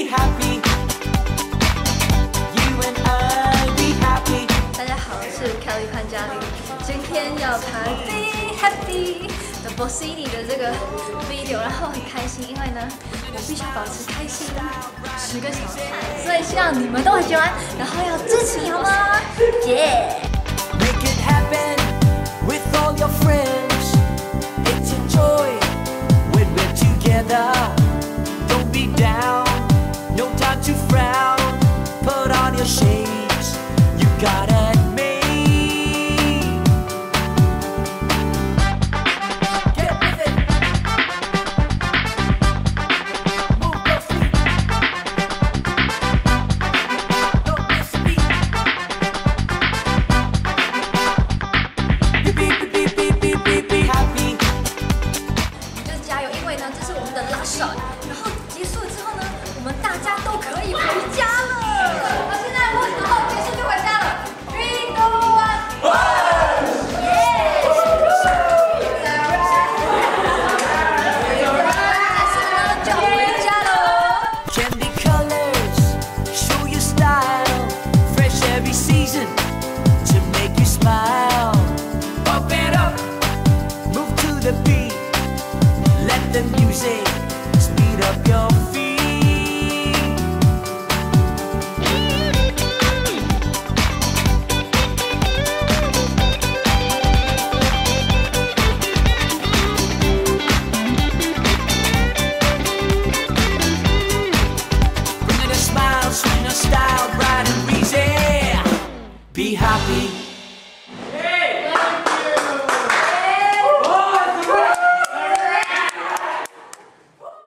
happy. You and I be happy. 大家好，我是 Kelly Poon 嘉玲，今天要拍 Be Happy 的 Bossini 的这个 video， 然后很开心，因为呢，我必须要保持开心10个小时，所以希望你们都很喜欢，然后要支持好吗？耶！ Make it happen.